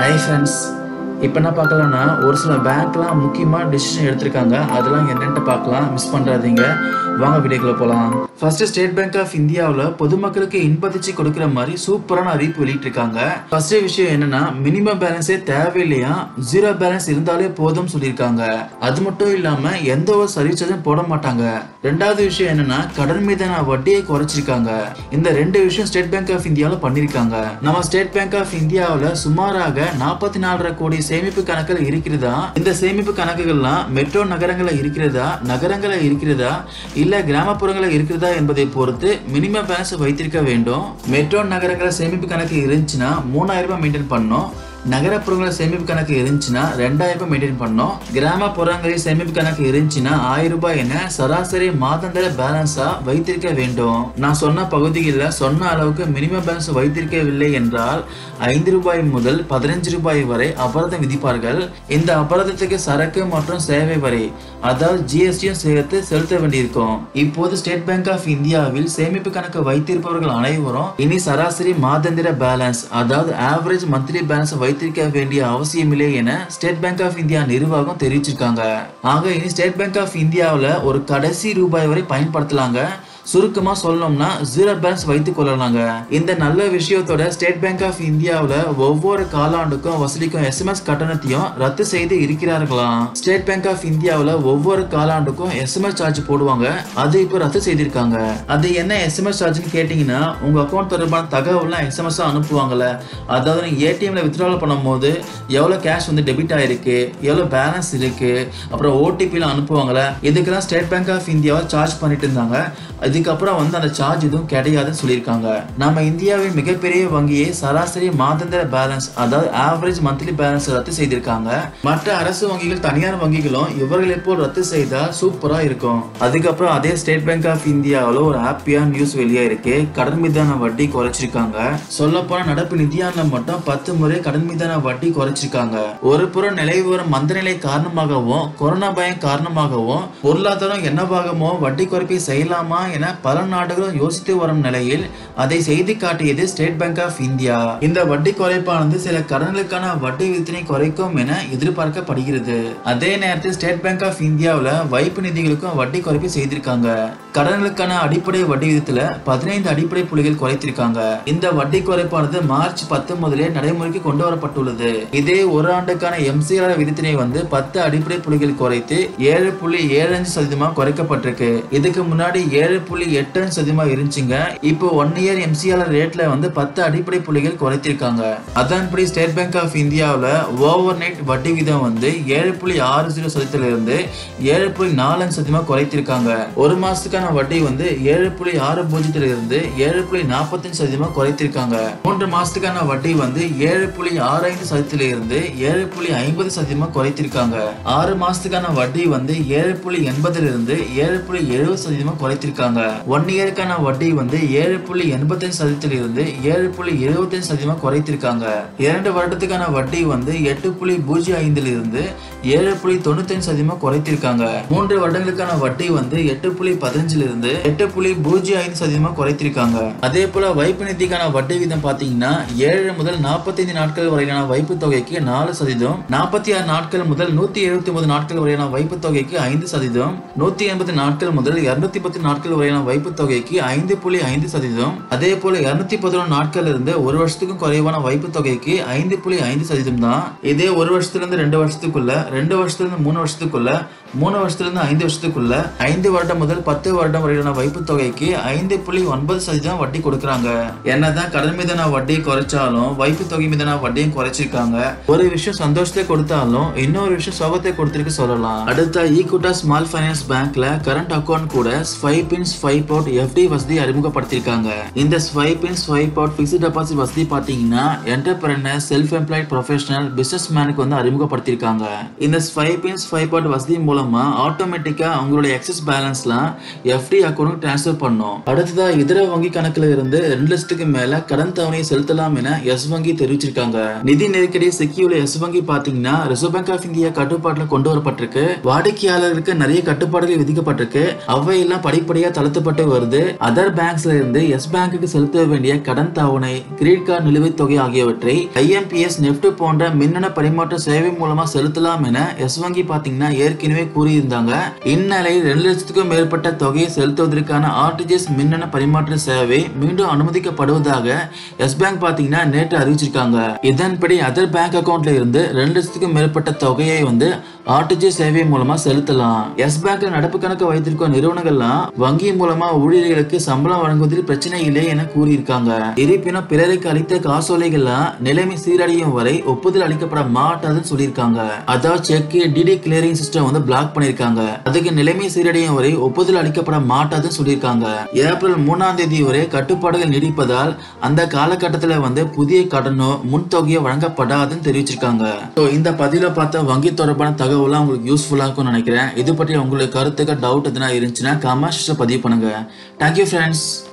Hi friends, இப்போ என்ன பார்க்கலாம்னா ஒரு சில பேங்க்லாம் முக்கியமா டிசிஷன் எடுத்திருக்காங்க. அதெல்லாம் என்னன்னு பார்க்கலாம். மிஸ் பண்றாதீங்க. வாங்க வீடியோக்குள்ள போலாம். ஃபர்ஸ்ட் ஸ்டேட் பேங்க் ஆஃப் இந்தியாவுல பொதுமக்களுக்கு இன்பதிச்சு கொடுக்கிற மாதிரி சூப்பரான அறிவிப்பு வெளியிட்டிருக்காங்க. ஃபர்ஸ்ட் விஷயம் என்னன்னா மினிமம் பேலன்ஸே தேவையில்லையா, ஜீரோ பேலன்ஸ் இருந்தாலே போதும் சொல்லியிருக்காங்க. அது மட்டும் இல்லாம எந்த ஒரு சர்வீஸ் சார்ஜும் போட மாட்டாங்க. ரெண்டாவது விஷயம் என்னன்னா கடன் மீதான வட்டியை குறைச்சிருக்காங்க. இந்த ரெண்டு விஷயம் ஸ்டேட் பேங்க் ஆஃப் இந்தியாவில் பண்ணிருக்காங்க. நம்ம ஸ்டேட் பேங்க் ஆஃப் இந்தியாவில் சுமாராக 44.5 கோடி சேமிப்பு கணக்குகள் இருக்கிறதா. இந்த சேமிப்பு கணக்குகள்லாம் மெட்ரோ நகரங்களில் இருக்கிறதா இல்ல கிராமப்புறங்களில் இருக்கிறதா என்பதை பொறுத்து மினிமம் பேலன்ஸ் வைத்திருக்க வேண்டும். மெட்ரோ நகரங்களில் சேமிப்பு கணக்கு இருந்துச்சுன்னா 3000 ரூபாய் மெயின்டைன் பண்ணணும். நகரப்புறங்களில் சேமிப்பு கணக்கு இருந்துச்சுன்னா 2000 ரூபாய் மெயின்டைன் பண்ணணும். கிராமப்புறங்களில் சேமிப்பு கணக்கு இருந்துச்சுன்னா 1000 ரூபாய் என சராசரி மாதாந்திர பேலன்ஸா வைத்திருக்க வேண்டும். நான் சொன்ன பகுதிகளில் சொன்ன அளவுக்கு மினிமம் பேலன்ஸ் வைத்திருக்கவில்லை என்றால் 5 ரூபாய் முதல் 15 ரூபாய் வரை அபராதம் விதிப்பார்கள். இந்த அபராதத்துக்கு சரக்கு மற்றும் சேவை வரி, அதாவது ஜிஎஸ்டியும் சேர்த்து செலுத்த வேண்டியிருக்கும். இப்போது ஸ்டேட் பேங்க் ஆஃப் இந்தியாவில் சேமிப்பு கணக்கு வைத்திருப்பவர்கள் அனைவரும் இனி சராசரி மாதாந்திர பேலன்ஸ், அதாவது ஆவரேஜ் மந்த்லி பேலன்ஸ் வைத்திருக்க வேண்டிய அவசியமில்லை என ஸ்டேட் பேங்க் ஆஃப் இந்தியா நிர்வாகம் தெரிவிச்சிருக்காங்க. ஆக இனி ஸ்டேட் பேங்க் ஆஃப் இந்தியாவில் ஒரு கடைசி ரூபாய் வரை பயன்படுத்தலாங்க. சுருக்கமா சொல்லணும்னா ஜீரோ பேலன்ஸ் வைத்துக் கொள்ளலாங்க. இந்த நல்ல விஷயத்தோட ஸ்டேட் பேங்க் ஆஃப் இந்தியாவில் ஒவ்வொரு காலாண்டுக்கும் வசூலிக்கும் எஸ்எம்எஸ் கட்டணத்தையும் ரத்து செய்து இருக்கிறார்களாம். ஸ்டேட் பேங்க் ஆஃப் இந்தியாவில் ஒவ்வொரு காலாண்டுக்கும் எஸ்எம்எஸ் சார்ஜ் போடுவாங்க. அது இப்போ ரத்து செய்திருக்காங்க. அது என்ன எஸ்எம்எஸ் சார்ஜ்னு கேட்டீங்கன்னா உங்க அக்கௌண்ட் தொடர்பான தகவல்லாம் எஸ்எம்எஸ் அனுப்புவாங்கல்ல. அதாவது நீங்க ஏடிஎம்ல வித்ட்ராவல் பண்ணும்போது எவ்வளவு கேஷ் வந்து டெபிட் ஆயிருக்கு, எவ்வளவு பேலன்ஸ் இருக்கு, அப்புறம் ஓடிபில அனுப்புவாங்கல்ல. இதுக்கெல்லாம் ஸ்டேட் பேங்க் ஆஃப் இந்தியாவை சார்ஜ் பண்ணிட்டு இருந்தாங்க. இதுக்கப்புறம் வந்து அந்த சார்ஜ் எதுவும் கிடையாதுன்னு சொல்லியிருக்காங்க. நம்ம இந்தியாவின் மிகப்பெரிய வங்கியை சராசரி மாதாந்திர பேலன்ஸ், அதாவது ஆவரேஜ் மந்த்லி பேலன்ஸ் ரத்து செய்திருக்காங்க. மற்ற அரசு வங்கிகள் தனியார் வங்கிகளும் இவர்களை போல் ரத்து செய்தா சூப்பரா இருக்கும். அதுக்கப்புறம் அதே ஸ்டேட் பேங்க் ஆஃப் இந்தியாவில் ஒரு ஹாப்பியான நியூஸ் வெளியே இருக்கு. கடன் மீதான வட்டி குறைச்சிருக்காங்க. சொல்ல போன நடப்பு நிதியாண்டுல மட்டும் 10 முறை கடன் மீதான வட்டி குறைச்சிருக்காங்க. ஒரு புறம் நிலைவரும் மந்தநிலை காரணமாகவும் கொரோனா பயம் காரணமாகவும் பொருளாதாரம் என்னவாகமோ வட்டி குறைப்பை செய்யலாமா என பல நாடுகளும் யோசித்து வரும் நிலையில் அதை செய்து காட்டியது ஸ்டேட் பேங்க் ஆஃப் இந்தியா. இந்த வட்டி குறைப்பானது சில கடன்களுக்கான வட்டி விதத்தினை குறைக்கும் என எதிர்பார்க்கப்படுகிறது. அதே நேரத்தில் ஸ்டேட் பேங்க் ஆஃப் இந்தியாவில் வைப்பு நிதிகளுக்கும் வட்டி குறைப்பு செய்திருக்காங்க. கடன்களுக்கான அடிப்படை வட்டி விதத்துல 15 அடிப்படை புள்ளிகள் குறைத்திருக்காங்க. இந்த வட்டி குறைப்பானது மார்ச் 10 முதலே நடைமுறைக்கு கொண்டு வரப்பட்டுள்ளது. இதே ஒரு ஆண்டுக்கான எம்சிஆர் விதத்தினை வந்து 10 அடிப்படை புள்ளிகள் குறைத்து 7.75% குறைக்கப்பட்டிருக்கு. இதுக்கு முன்னாடி 7.85% இருந்துச்சுங்க. இப்போ 1 இயர் எம்சிஆர் ரேட்ல வந்து 10 அடிப்படை புள்ளிகள் குறைத்திருக்காங்க. அதன்படி ஸ்டேட் பேங்க் ஆஃப் இந்தியாவில் ஓவர் நைட் வட்டி வீதம் வந்து 7.60% இருந்து 7.45% குறைத்திருக்காங்க. ஒரு மாசத்துக்கான வட்டி வந்து 7.60 இருந்து 7.45% குறைத்திருக்காங்க. 3 மாசத்துக்கான வட்டி வந்து 7.65% இருந்து 7.50% குறைத்திருக்காங்க. 6 மாசத்துக்கான வட்டி வந்து 7.80 இருந்து 7.70% குறைத்திருக்காங்க. 1 இயருக்கான வட்டி வந்து 7.85% இருந்து 7.75% குறைத்திருக்காங்க. 2 வருடத்துக்கான வட்டி வந்து 8.05 இருந்து 7.95% குறைத்திருக்காங்க. 3 வருடங்களுக்கான வட்டி வந்து 8.15 இருந்து 8.05% குறைத்திருக்காங்க. அதே போல வைப்பு நிதிக்கான வட்டி வீதம் பாத்தீங்கன்னா 7 முதல் 45 நாட்கள் வரையிலான வைப்பு தொகைக்கு 4%, 46 நாட்கள் முதல் 179 நாட்கள் வரையிலான வைப்பு தொகைக்கு 5%, 180 நாட்கள் முதல் 210 நாட்கள் வரையான வைப்பு தொகைக்கு 5.5%, அதே போல 211 நாட்கள் இருந்து 1 வருஷத்துக்கும் குறைவான வைப்பு தொகைக்கு 5.5% தான். இதே 1 வருஷத்துல இருந்து 2 வருஷத்துக்குள்ள, 2 வருஷத்துல இருந்து 3 வருஷத்துக்குள்ள, 3 வருஷத்துல இருந்து 5 வருஷத்துக்குள்ள, 5 வருடம் முதல் 10 வருடம் வரையிலான வைப்பு தொகைக்கு 5.9% வட்டி கொடுக்கறாங்க. என்னதான் கடன் மீதான வட்டி குறைச்சாலும் வைப்பு தொகை மீதான வட்டியும் குறைச்சிருக்காங்க. ஒரு விஷயம் சந்தோஷத்தை கொடுத்தாலும் இன்னொரு விஷயம் சோகத்தை கொடுத்திருக்கு சொல்லலாம். அடுத்த ஈக்விட்டி ஸ்மால் ஃபைனான்ஸ் பேங்க்ல கரண்ட் அக்கவுண்ட் கூட swipe in swipe out FD வசதி அறிமுகப்படுத்திருக்காங்க. இந்த swipe in swipe out fixed deposit வசதி பாத்தீங்கன்னா entrepreneur, self employed professional, business மேனுக்கு வந்து அறிமுகப்படுத்திருக்காங்க. இந்த ஸ்வைப் இன் ஸ்வைப் அவுட் வசதி மூலமா ஆட்டோமேட்டிக்கா அவங்களுடைய எக்ஸஸ் பேலன்ஸ்லாம் எஃப்டி அக்கவுண்ட் டிரான்ஸ்ஃபர் பண்ணும். அடுத்ததா இதர வங்கி கணக்குல இருந்து 2 லட்சத்துக்கு மேல கடன் தவணையை செலுத்தலாம் என எஸ் வங்கி தெரிவிச்சிருக்காங்க. நிதி நெருக்கடி சிக்கியுள்ள எஸ் வங்கி பாத்தீங்கன்னா ரிசர்வ் பேங்க் ஆஃப் இந்தியா கட்டுப்பாட்டுல கொண்டு வரப்பட்டிருக்கு. வாடிக்கையாளர்களுக்கு நிறைய கட்டுப்பாடுகள் விதிக்கப்பட்டிருக்கு. அவையெல்லாம் படிப்படியா தளர்த்த செலுத்தப்பட்டு வருது. அதர் பேங்க்ஸ்ல இருந்து எஸ் பேங்குக்கு செலுத்த வேண்டிய கடன் தவணை, கிரெடிட் கார்டு நிலுவைத் தொகை ஆகியவற்றை IMPS நெஃப்ட் போன்ற மின்னணு பரிமாற்ற சேவை மூலமா செலுத்தலாம் என எஸ் வங்கி பாத்தீங்கன்னா ஏற்கனவே கூறியிருந்தாங்க. இந்நிலையில் 2 லட்சத்துக்கும் மேற்பட்ட தொகையை செலுத்துவதற்கான RTGS மின்னணு பரிமாற்ற சேவை மீண்டும் அனுமதிக்கப்படுவதாக எஸ் பேங்க் பாத்தீங்கன்னா நேற்று அறிவிச்சிருக்காங்க. இதன்படி அதர் பேங்க் அக்கவுண்ட்ல இருந்து 2 லட்சத்துக்கும் மேற்பட்ட தொகையை RTGS சேவை மூலமா செலுத்தலாம். எஸ் பேங்க்ல நடப்பு கணக்கு வைத்திருக்கும் நிறுவனங்கள்லாம் வங்கி மூலமா ஊழியர்களுக்கு சம்பளம் வழங்குவதில் பிரச்சனை இல்லை என கூறியிருக்காங்க. இருப்பினும் பிறருக்கு அளித்த காசோலைகள்லாம் நிலைமை சீரடையும் வரை ஒப்புதல் அளிக்கப்பட மாட்டாதுன்னு சொல்லியிருக்காங்க. அதாவது cheque DD clearing system block பண்ணிருக்காங்க. அதுக்கு நிலைமை சீரடையும் வரை ஒப்புதல் அளிக்கப்பட மாட்டாதுன்னு சொல்லியிருக்காங்க. ஏப்ரல் 3ஆம் தேதி வரை கட்டுப்பாடுகள் நீடிப்பதால் அந்த காலகட்டத்தில் புதிய கடனோ முன்தொகையோ வழங்கப்படாதுன்னு தெரிவிச்சிருக்காங்க. இந்த பதில பார்த்த வங்கி தொடர்பான தகவல் உங்களுக்கு யூஸ்ஃபுல்லா இருக்கும்னு நினைக்கிறேன். இது பற்றி உங்களுக்கு கருத்துக்கள் டவுட் எதுனா இருந்துச்சுன்னா கமெண்ட்ஸ்ல பதிவு பண்ணுங்க. Thank you friends.